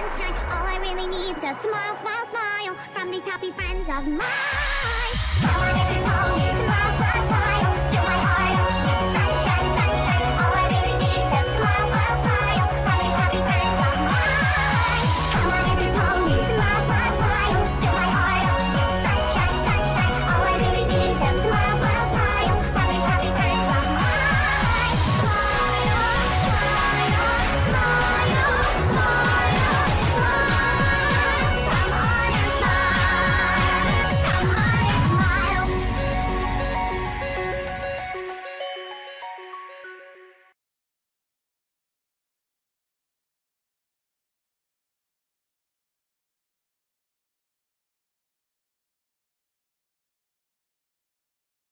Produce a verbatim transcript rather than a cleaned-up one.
sunshine. All I really need is a smile, smile, smile from these happy friends of mine. Now we're getting home.